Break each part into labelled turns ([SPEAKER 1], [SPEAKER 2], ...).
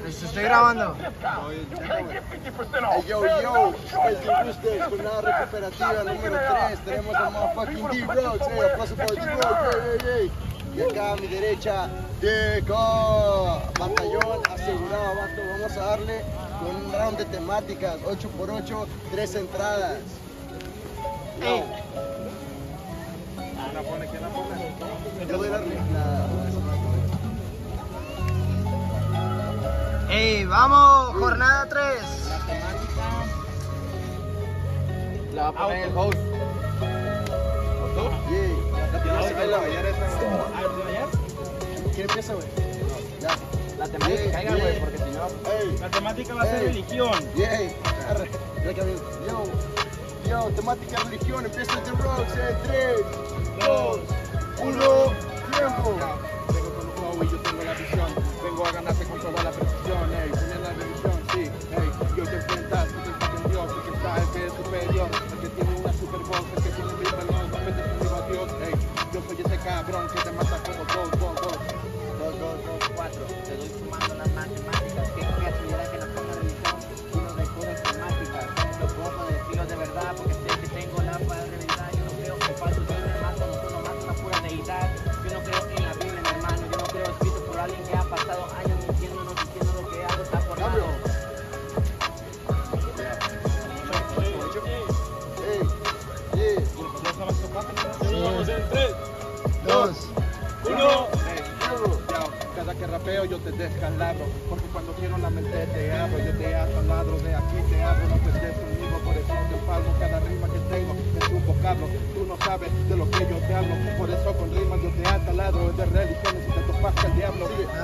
[SPEAKER 1] Pues estoy grabando.
[SPEAKER 2] Hey, yo, Special Boosters, jornada recuperativa número 3. Tenemos a motherfucking D-Rocks, aplauso para D-Rocks, Y acá a mi derecha, Deco, batallón asegurado, vato. Vamos a darle con un round de temáticas, 8x8, 3 entradas.
[SPEAKER 1] Ey.
[SPEAKER 2] Yo doy la
[SPEAKER 1] Ey, vamos, jornada 3.
[SPEAKER 3] La va a poner el host.
[SPEAKER 2] ¿Quién empieza, güey? Ya.
[SPEAKER 3] La temática caiga, güey, porque si no...
[SPEAKER 4] La temática va a ser religión.
[SPEAKER 2] Yo, temática religión, empieza The Rocks en 3, 2, 1, tiempo.
[SPEAKER 4] Vengo con un flow y yo tengo la visión. Vengo a ganarte con toda la precisión, tener la religión, sí, yo te enfrentas, tú te enfrentas en Dios, el que está, el que es superior, el que tiene una super voz, el que tiene mi perdón, compete conmigo a Dios, yo soy ese cabrón que te mata como 2, 2, 2.
[SPEAKER 3] 2, 2, 2, 4. Te doy sumando las matemáticas. Qué casualidad que nos ponga religión uno de puras temáticas. Lo pongo de estilo de verdad porque sé que tengo la paz de verdad. Yo no creo en falsos dioses, hermano, no son nomás una pura deidad. Yo no creo en la Biblia, mi hermano. Yo no creo escrito por alguien que ha pasado años mintiéndonos, diciendo lo que hago está formado.
[SPEAKER 4] Vamos en 3,
[SPEAKER 1] 2,
[SPEAKER 4] 1. Cada que rapeo yo te descalabro, porque cuando quiero la mente te abro, yo te ataladro, de aquí te abro, no te estés conmigo, por eso te palmo cada rima que tengo es un vocablo, tú no sabes de lo que yo te hablo, por eso con rimas yo te ataladro, de religiones y te topas al diablo.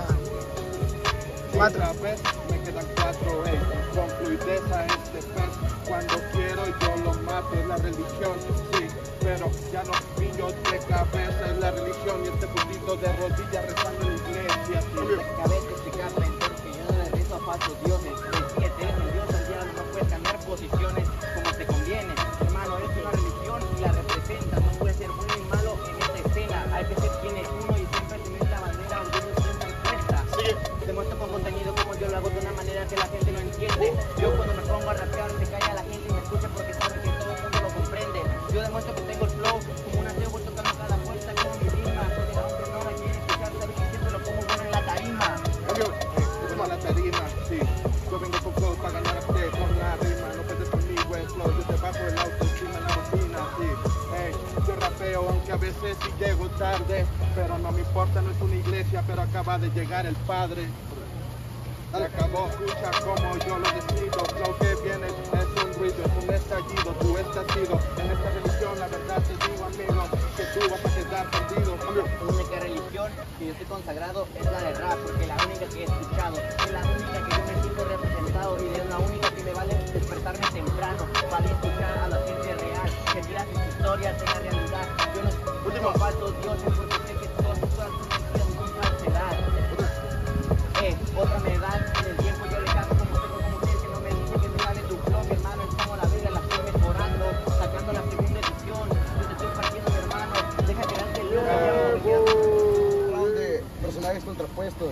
[SPEAKER 1] 4.
[SPEAKER 4] Vez me quedan 4, con fluideza este pez, cuando quiero yo lo mato, es la religión, sí, pero ya no pillo de cabeza, es la religión y este putito de rodillas rezando en la iglesia, sí.
[SPEAKER 3] Cabeza explicarle entero que yo no le rezo a falsos dioses. El 7 es el dios del diablo, no puedes cambiar posiciones como te conviene. Hermano, es una religión y la representa, no puede ser bueno y malo en esta escena. Hay que ser quien es uno y siempre tener la bandera orgullo siempre puesta. Demuestro con contenido como yo lo hago de una manera que la gente lo entiende. Yo cuando me pongo a rapear se calla la gente y me escucha porque sabe que todo el mundo lo comprende. Yo demuestro que tengo el flow como un ateo tocando cada puerta como mi rima. Porque aunque no la quieren escuchar, sabe que siempre lo pongo bueno en la tarima.
[SPEAKER 4] Como la tarima, sí. Yo vengo con flow para ganarte con la rima. No puedes conmigo en flow. Yo te bajo el auto encima en la bocina, sí. Yo rapeo aunque a veces sí llego tarde. Pero no me importa, no es una iglesia, pero acaba de llegar el Padre. Se acabó, escucha como yo lo decido. Lo que viene es un ruido, es un estallido. Tú estás ido en esta religión, la verdad te digo, amigo, que tú vas a quedar perdido.
[SPEAKER 3] La única religión que yo estoy consagrado es la de rap, porque la única que he escuchado, es la única que yo me siento representado y es la única que me vale despertarme temprano, vale escuchar a la gente real, que diga sus historias en la realidad. Yo no último falsos dioses porque sé que todas sus mentiras son falsedad. Otra me dan en el tiempo, yo le canto como tengo como ustedes que no me dice que me sale tu flow, mi hermano, es como la vida, la estoy mejorando, sacando la segunda edición, yo te estoy partiendo, mi hermano, deja que darte el
[SPEAKER 2] Round de personajes contrapuestos.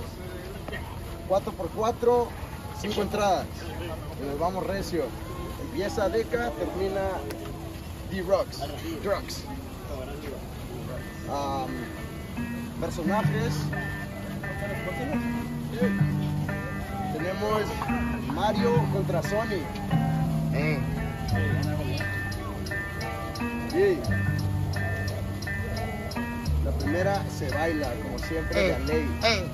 [SPEAKER 2] 4x4, 5 entradas. Y nos vamos recio. Empieza Deca, termina D-Rocks. Personajes. Tenemos Mario contra Sonic. La primera se baila, como siempre, la ley.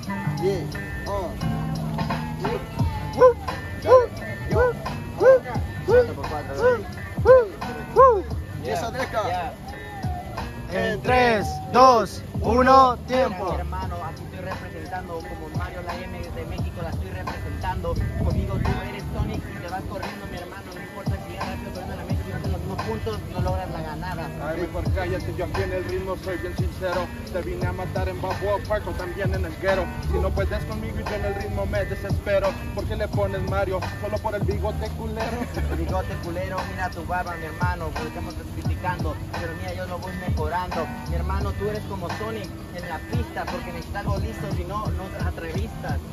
[SPEAKER 2] Empieza Deca.
[SPEAKER 1] En 3, 2, 1, tiempo.
[SPEAKER 3] Hermano, aquí estoy representando como Mario, la M de México, la estoy representando. Conmigo tú eres Sonic y te vas corriendo, mi hermano. No importa si ya rápido, pero en la mente, si no en los mismos puntos, no logras la ganada.
[SPEAKER 4] Ay, mejor cállate, yo aquí en el ritmo soy bien sincero. Te vine a matar en Balboa Park o también en el guero. Si no puedes conmigo y yo en el ritmo me desespero. ¿Por qué le pones Mario? Solo por el bigote culero.
[SPEAKER 3] El bigote culero, mira tu barba, mi hermano, porque estamos criticando. Pero mira, yo lo voy mejorando. Mi hermano, tú eres como Sonic en la pista, porque necesitas algo listo, si no, no te atrevistas.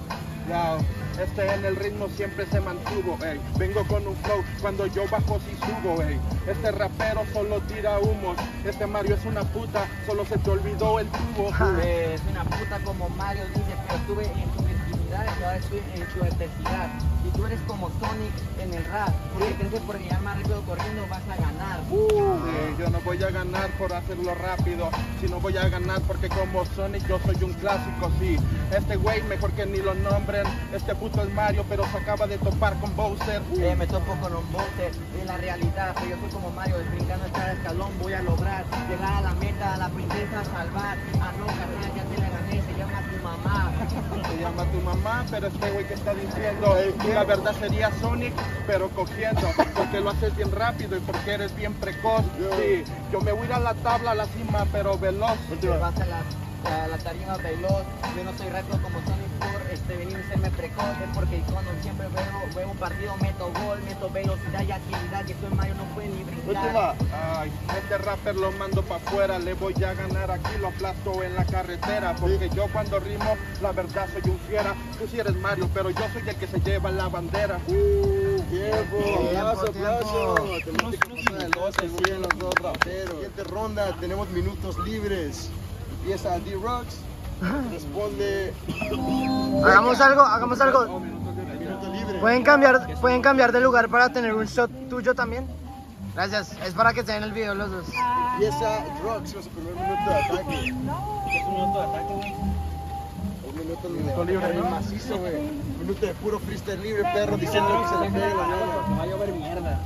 [SPEAKER 4] Ya, en el ritmo siempre se mantuvo, ey. Vengo con un flow, cuando yo bajo sí subo, ey. Este rapero solo tira humos. Este Mario es una puta, solo se te olvidó el tubo.
[SPEAKER 3] Es una puta como Mario dice, pero estuve en tu virginidad y ahora estoy en tu adversidad. Y tú eres como Sonic en el rap, porque crees que por llegar más rápido corriendo vas a ganar.
[SPEAKER 4] Yo no voy a ganar por hacerlo rápido, sino voy a ganar porque como Sonic yo soy un clásico, sí. Este güey mejor que ni lo nombren, este puto es Mario, pero se acaba de topar con Bowser.
[SPEAKER 3] Me topo con un Bowser, es la realidad, pero yo soy como Mario, brincando cada escalón voy a lograr llegar a la meta, a la princesa salvar. Ah no, carnal, ya te la gané, se llama tu mamá.
[SPEAKER 4] Se llama tu mamá, pero este güey que está diciendo, la verdad sería Sonic, pero cogiendo, porque lo haces bien rápido y porque eres bien precoz. Sí, yo me voy a ir a la tabla, a la cima, pero veloz.
[SPEAKER 3] Te vas a la tarima veloz, yo no soy rápido como Sonic por venir a serme precoz, es porque cuando siempre veo un partido meto gol, meto velocidad y agilidad, que soy Mario no puede ni brincar.
[SPEAKER 4] Ay, este rapper lo mando pa' afuera, le voy a ganar aquí, lo aplasto en la carretera, porque yo cuando rimo, la verdad soy un fiera. Tú sí eres Mario, pero yo soy el que se lleva la bandera.
[SPEAKER 2] Aplauso. Tenemos que pasar el 12, siguen los dos raperos. Siguiente ronda, tenemos minutos libres. Empieza D-Rocks, responde.
[SPEAKER 1] Hagamos algo.
[SPEAKER 2] Minuto libre.
[SPEAKER 1] ¿Pueden cambiar de lugar para tener un shot tuyo también? Gracias, es para que estén en el video los dos.
[SPEAKER 2] Empieza Rocks con su primer minuto de ataque.
[SPEAKER 3] ¿Qué es un minuto de ataque, güey?
[SPEAKER 2] Un minuto libre, ¿no? Macizo, güey. Un minuto de puro freestyle libre, perro, diciendo que se le pegue la mano.
[SPEAKER 3] Va a llover mierda.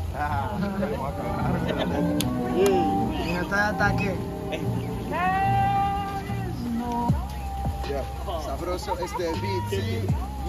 [SPEAKER 1] Minuto de ataque.
[SPEAKER 2] Ya, sabroso este beat, sí.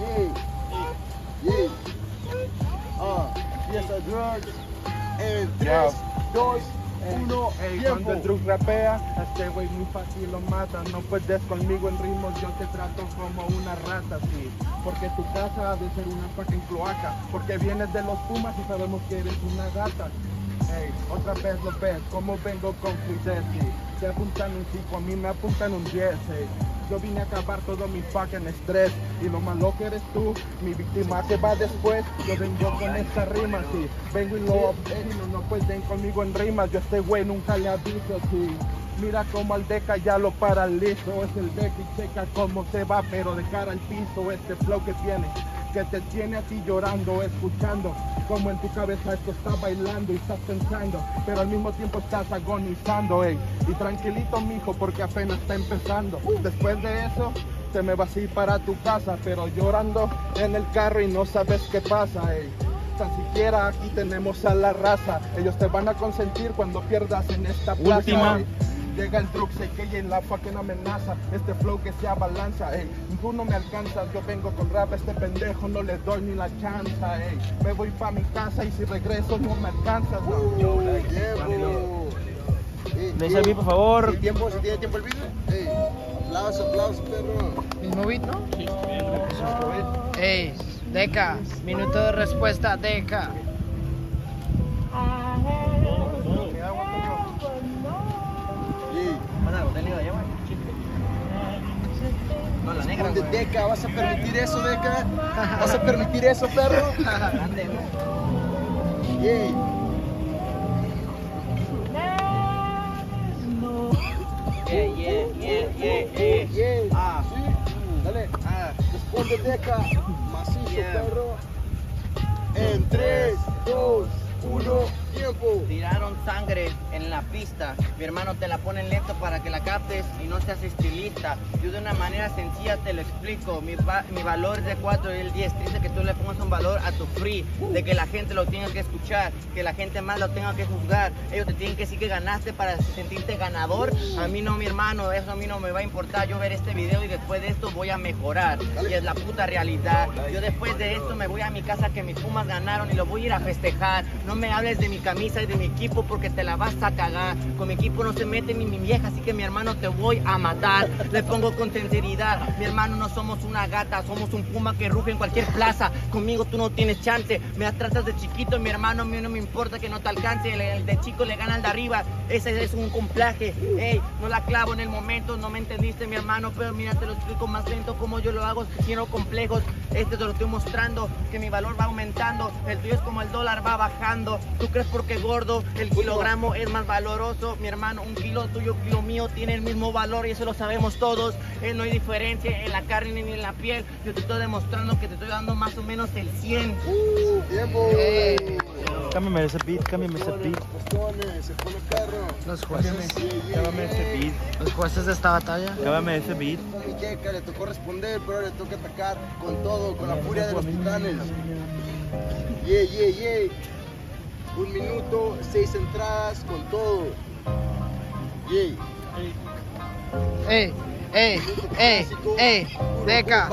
[SPEAKER 2] Empieza Drugs en 3, 2, 1,
[SPEAKER 4] Cuando el Drug rapea, a este güey muy fácil lo mata. No puedes conmigo en ritmos, yo te trato como una rata, sí. Porque tu casa ha de ser una fucking cloaca. Porque vienes de los Pumas y sabemos que eres una gata. Hey, otra vez lo ves, como vengo con fluidez, sí. Te apuntan un 5, a mí me apuntan un 10, hey. Yo vine a acabar todo mi fucking estrés. Y lo malo que eres tú, mi víctima que va después. Yo vengo con esta rima, sí. Vengo y lo obtengo, no pueden conmigo en rimas. Yo a este güey nunca le aviso, sí. Mira como al Deca ya lo paralizo. Es el Deca y checa cómo se va, pero de cara al piso. Este flow que tiene, que te tiene a ti llorando, escuchando como en tu cabeza esto está bailando y estás pensando, pero al mismo tiempo estás agonizando, ey. Y tranquilito, mijo, porque apenas está empezando. Después de eso, te me vas a ir para tu casa, pero llorando en el carro y no sabes qué pasa, ey. Tan siquiera aquí tenemos a la raza, ellos te van a consentir cuando pierdas en esta plaza.
[SPEAKER 3] Última.
[SPEAKER 4] Ey. Llega el truck, se que en la fucking amenaza. Este flow que se abalanza, ey. Tú no me alcanzas, yo vengo con rap. Este pendejo no le doy ni la chance, ey. Me voy pa' mi casa y si regreso no me alcanzas, no.
[SPEAKER 3] ¿Me dice a mí, por favor?
[SPEAKER 2] ¿Si tiene tiempo el video? Ey, aplauso, perro.
[SPEAKER 1] ¿Mismo beat, no? Ey, Deca, minuto de respuesta, Deca.
[SPEAKER 3] No, la negra,
[SPEAKER 2] Responde
[SPEAKER 3] güey.
[SPEAKER 2] Deca, ¿vas a permitir eso, Deca? ¿Vas a permitir eso, perro?
[SPEAKER 3] Grande, güey.
[SPEAKER 2] Yay. Yay.
[SPEAKER 3] Ah.
[SPEAKER 2] Sí, dale. Responde Deca, macizo,
[SPEAKER 3] Yeah.
[SPEAKER 2] perro. En 3, 2, 1, tiempo.
[SPEAKER 3] Tiraron sangre en la pista. Mi hermano te la pone lento para que la captes y no seas estilista. Yo de una manera sencilla te lo explico. Mi valor es de 4 y el 10. Triste que tú le pongas un valor a tu free. De que la gente lo tenga que escuchar. Que la gente más lo tenga que juzgar. Ellos te tienen que decir que ganaste para sentirte ganador. A mí no, mi hermano. Eso a mí no me va a importar. Yo ver este video y después de esto voy a mejorar. Y es la puta realidad. Yo después de esto me voy a mi casa que mis Pumas ganaron y lo voy a ir a festejar. No me hables de mi camisa y de mi equipo porque te la vas a cagar. Con mi equipo no se mete ni mi vieja, así que mi hermano te voy a matar. Le pongo con sinceridad, mi hermano no somos una gata, somos un puma que ruge en cualquier plaza. Conmigo tú no tienes chance, me tratas de chiquito, mi hermano, a mí no me importa que no te alcance. El de chico le gana al de arriba, ese es un complaje. Ey, no la clavo en el momento, no me entendiste mi hermano, pero mira te lo explico más lento como yo lo hago, quiero complejos. Te lo estoy mostrando, que mi valor va aumentando, el tuyo es como el dólar va bajando. Tú crees porque gordo, el kilogramo es más valoroso, mi hermano, un kilo tuyo, kilo mío tiene el mismo valor y eso lo sabemos todos. No hay diferencia en la carne ni en la piel, yo te estoy demostrando que te estoy dando más o menos el 100.
[SPEAKER 2] Tiempo.
[SPEAKER 5] Cámbiame ese beat, cámbiame ese beat.
[SPEAKER 2] Bastones, se pone perro.
[SPEAKER 1] Los jueces,
[SPEAKER 5] Cámbiame ese beat,
[SPEAKER 1] los jueces de esta batalla.
[SPEAKER 5] cámbiame ese beat.
[SPEAKER 2] Con Miqueca le tocó responder, pero le toca atacar con todo, con la furia de los titanes. Yeah. 1 minuto, 6 entradas, con todo. Yeah.
[SPEAKER 1] Deca.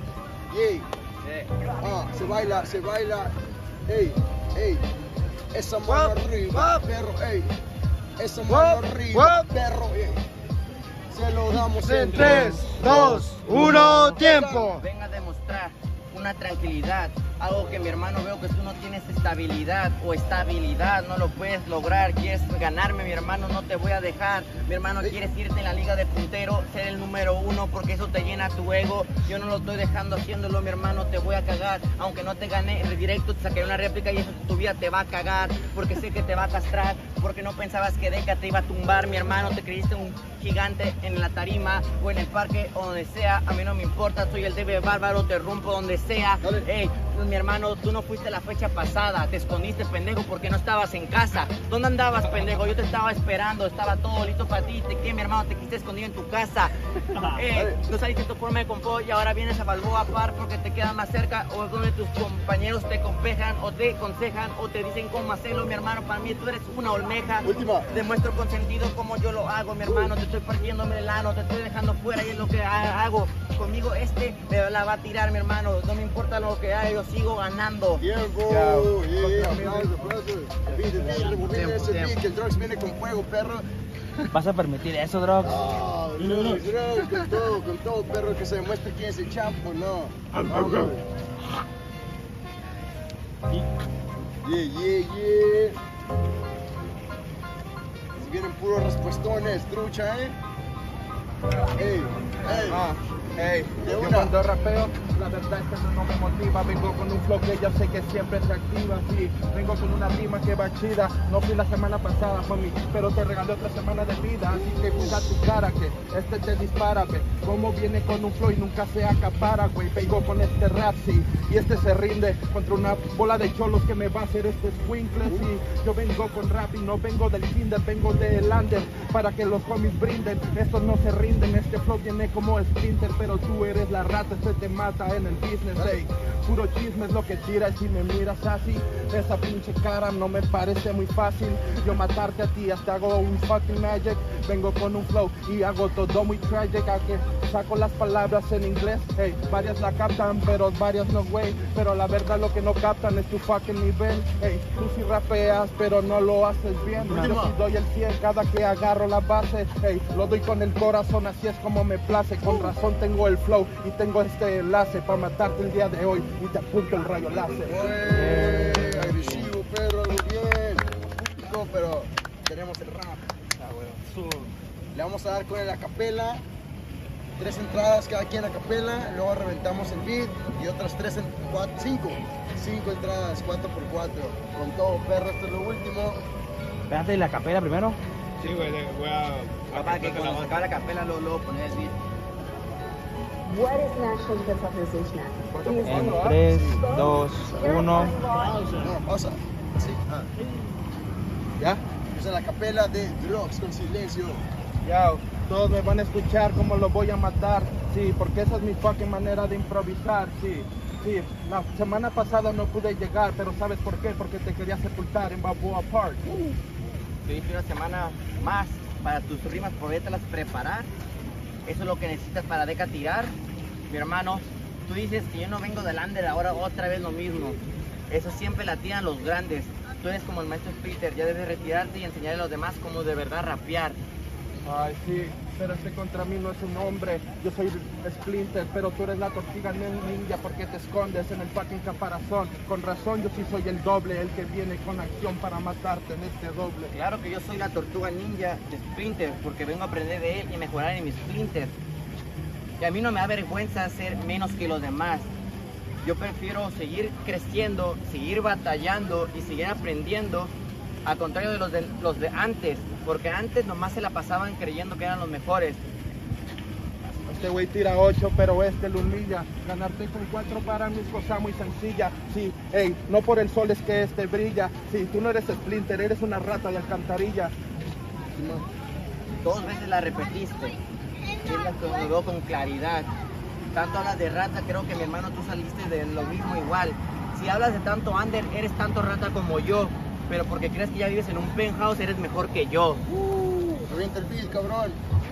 [SPEAKER 2] Yeah. Se baila. Ey. Esa mano arriba, perro, ey. Esa mano arriba, perro, ey. Se lo damos
[SPEAKER 1] En 3, 2, 1, tiempo.
[SPEAKER 3] Venga a demostrar una tranquilidad, algo que mi hermano veo que tú no tienes estabilidad, no lo puedes lograr. Quieres ganarme, mi hermano, no te voy a dejar. Mi hermano, quieres irte en la liga de puntero, ser el número 1 porque eso te llena tu ego. Yo no lo estoy dejando haciéndolo, mi hermano, te voy a cagar. Aunque no te gané directo, te sacaré una réplica y eso tu vida te va a cagar, porque sé que te va a castrar, porque no pensabas que Deca te iba a tumbar, mi hermano. Te creíste un gigante en la tarima o en el parque o donde sea, a mí no me importa, soy el DB bárbaro, te rompo donde sea. Ey, mi hermano, tú no fuiste la fecha pasada, te escondiste, pendejo, porque no estabas en casa. ¿Dónde andabas, pendejo? Yo te estaba esperando, estaba todo listo para ti. ¿Qué, mi hermano? Te quisiste escondido en tu casa. No saliste de tu forma de confort y ahora vienes a Balboa Park porque te queda más cerca, o es donde tus compañeros te complejan o te aconsejan o te dicen cómo hacerlo, mi hermano. Para mí tú eres una olmeja.
[SPEAKER 2] Última.
[SPEAKER 3] Demuestro con sentido como yo lo hago, mi hermano. Te estoy partiéndome el ano, te estoy dejando fuera y es lo que hago. Conmigo me la va a tirar, mi hermano. No me importa lo que haga, yo sigo ganando.
[SPEAKER 2] Tiempo. Yeah. Aplausos. Rebobina ese beat, que el Drugs viene con fuego, perro.
[SPEAKER 5] ¿Vas a permitir eso, Drugs?
[SPEAKER 2] Drugs, con todo, perro, que se demuestre quién es el champo, no. Yeah. Si vienen puros respuestones, trucha,
[SPEAKER 4] Hey,
[SPEAKER 2] De
[SPEAKER 4] yo
[SPEAKER 2] una.
[SPEAKER 4] cuando rapeo, la verdad es que eso no me motiva. Vengo con un flow que yo sé que siempre se activa, sí. Vengo con una rima que va chida. No fui la semana pasada, homie, pero te regalé otra semana de vida. Así que cuida tu cara, que te dispara, ve. Como viene con un flow y nunca se acapara, güey. Vengo con este rap, sí, y se rinde contra una bola de cholos que me va a hacer este squinkle, sí. Yo vengo con rap y no vengo del kinder, vengo del under, para que los homies brinden. Estos no se rinden, este flow viene como splinter, pero tú eres la rata, te mata en el business, ey. Puro chisme es lo que tiras y me miras así. Esa pinche cara no me parece muy fácil. Yo matarte a ti hasta hago un fucking magic. Vengo con un flow y hago todo muy tragic. A que saco las palabras en inglés, hey. Varias la captan, pero varias no, güey. Pero la verdad lo que no captan es tu fucking nivel, hey. Tú sí rapeas, pero no lo haces bien. Yo sí doy el 100 cada que agarro la base, hey. Lo doy con el corazón, así es como me place. Con razón tengo el flow y tengo este enlace para matarte el día de hoy y te apunto el rayo láser.
[SPEAKER 2] Agresivo, perro, algo bien. Público, pero tenemos el rap. Le vamos a dar con el acapela. 3 entradas cada quien a capela, luego reventamos el beat y otras 5 entradas, 4x4. Con todo, perro, esto es lo último.
[SPEAKER 5] Espérate, la capela primero.
[SPEAKER 4] Sí, güey, voy a...
[SPEAKER 3] Papá, que cuando se acaba la capela luego poner el beat.
[SPEAKER 6] What is National Defense Authorization Act?
[SPEAKER 5] En 3, 2, 1.
[SPEAKER 2] No, pausa. Así. ¿Ya? Esa es la capela de Drugs con silencio.
[SPEAKER 4] Yo, todos me van a escuchar como lo voy a matar, sí, porque esa es mi fucking manera de improvisar, sí. Sí, la semana pasada no pude llegar, pero ¿sabes por qué? Porque te quería sepultar en Balboa Park.
[SPEAKER 3] Tuviste una semana más para tus rimas, podértelas preparar. Eso es lo que necesitas para Deca tirar. Mi hermano, tú dices que yo no vengo del under, ahora otra vez lo mismo. Eso siempre la tiran los grandes. Tú eres como el maestro Splinter, ya debes retirarte y enseñarle a los demás cómo de verdad rapear.
[SPEAKER 4] Ay, sí, pero este contra mí no es un hombre. Yo soy Splinter, pero tú eres la tortuga ninja porque te escondes en el fucking caparazón. Con razón, yo sí soy el doble, el que viene con acción para matarte en este doble.
[SPEAKER 3] Claro que yo soy la tortuga ninja de Splinter, porque vengo a aprender de él y mejorar en mi Splinter. Y a mí no me da vergüenza ser menos que los demás. Yo prefiero seguir creciendo, seguir batallando y seguir aprendiendo, al contrario de los de antes, porque antes nomás se la pasaban creyendo que eran los mejores.
[SPEAKER 4] Este güey tira 8, pero este lo humilla. Ganarte con 4 para mí es cosa muy sencilla. Sí, ey, no por el sol es que este brilla. Sí, tú no eres Splinter, eres una rata de alcantarilla.
[SPEAKER 3] 2 veces la repetiste. Es la que lo veo con claridad. Tanto hablas de rata, creo que mi hermano tú saliste de lo mismo igual. Si hablas de tanto under, eres tanto rata como yo. Pero porque crees que ya vives en un penthouse, eres mejor que yo.
[SPEAKER 2] Revienta el beat, cabrón.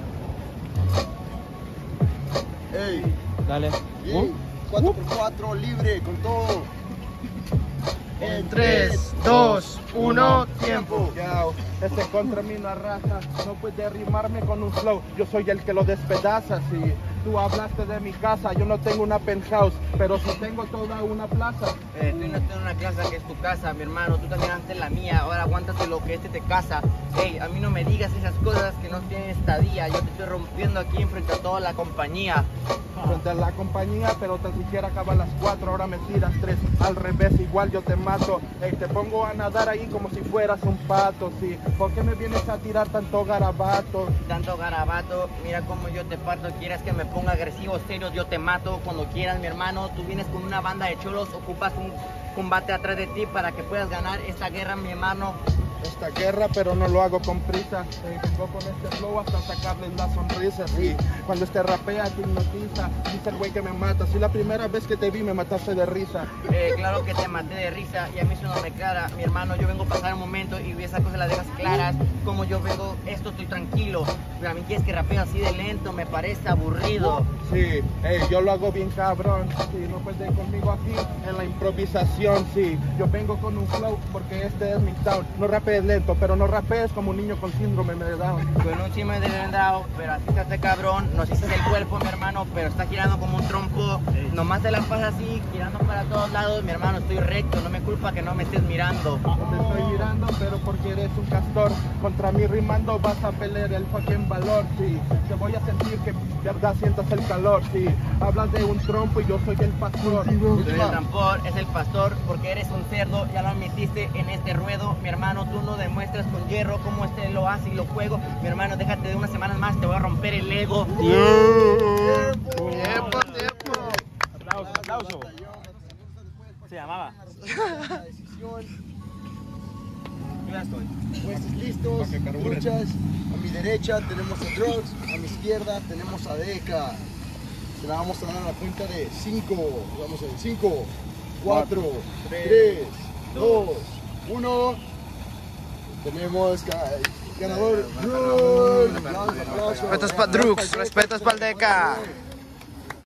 [SPEAKER 2] Ey,
[SPEAKER 5] Dale.
[SPEAKER 2] bien. 4x4, libre, con todo.
[SPEAKER 1] En 3, 2, 1, tiempo.
[SPEAKER 4] Yao, este contra mí no arrasa, no puede rimarme con un flow. Yo soy el que lo despedaza, sí. Tú hablaste de mi casa, yo no tengo una penthouse, pero sí tengo toda una plaza.
[SPEAKER 3] Tú no tienes una casa que es tu casa, mi hermano. Tú también antes la mía, ahora aguántate lo que este te casa. Ey, a mí no me digas esas cosas que no tienen estadía. Yo te estoy rompiendo aquí frente a toda la compañía.
[SPEAKER 4] Frente a la compañía, pero tan siquiera acaba las 4, ahora me tiras 3. Al revés, igual yo te mato. Ey, te pongo a nadar ahí como si fueras un pato, sí. ¿Por qué me vienes a tirar tanto garabato?
[SPEAKER 3] Tanto garabato, mira cómo yo te parto. Quieres que me ponga agresivo, serio, yo te mato cuando quieras, mi hermano. Tú vienes con una banda de cholos, ocupas un combate atrás de ti para que puedas ganar esta guerra, mi hermano.
[SPEAKER 4] Esta guerra, pero no lo hago con prisa. Vengo con este flow hasta sacarles la sonrisa, sí. Cuando este rapea te hipnotiza, dice el güey que me mata. Si la primera vez que te vi me mataste de risa.
[SPEAKER 3] Claro que te maté de risa y a mí eso no me clara, mi hermano. Yo vengo a pasar un momento y esas cosas las dejas claras. Como yo vengo, esto estoy tranquilo. Pero a mí quieres que rapee así de lento, me parece aburrido.
[SPEAKER 4] Sí, yo lo hago bien cabrón. Sí, no puedes conmigo aquí en la improvisación, sí. Yo vengo con un flow porque este es mi town. No rapees lento, pero no rapees como un niño con síndrome de Down.
[SPEAKER 3] Con un síndrome de Down, pero así está este cabrón. No sé si es el cuerpo, mi hermano, pero está girando como un trompo. Nomás te la pasa así, girando para todos lados, mi hermano. Estoy recto, no me culpa que no me estés mirando.
[SPEAKER 4] No te estoy mirando, pero porque eres un castor. Contra mí rimando vas a pelear el fucking valor, sí. Te voy a sentir que verdad sientas el calor, sí. Hablas de un trompo y yo soy el pastor.
[SPEAKER 3] Tú eres el trampor, es el pastor, porque eres un cerdo, ya lo admitiste en este ruedo, mi hermano. Tú no demuestras con hierro cómo este lo hace y lo juego, mi hermano. Déjate de unas semanas más, te voy a romper el ego.
[SPEAKER 1] Tiempo.
[SPEAKER 5] Aplauso, aplauso. Se llamaba.
[SPEAKER 2] La decisión.
[SPEAKER 3] Yo ya estoy.
[SPEAKER 2] Puestos listos, luchas. A mi derecha tenemos a Drugs, a mi izquierda tenemos a Deca. Se la vamos a dar a la cuenta de 5. Vamos a ver, 5, 4, 3, 2, 1. Tenemos ganador Drugs.
[SPEAKER 1] Respetos para Drugs, respetos para el Deca.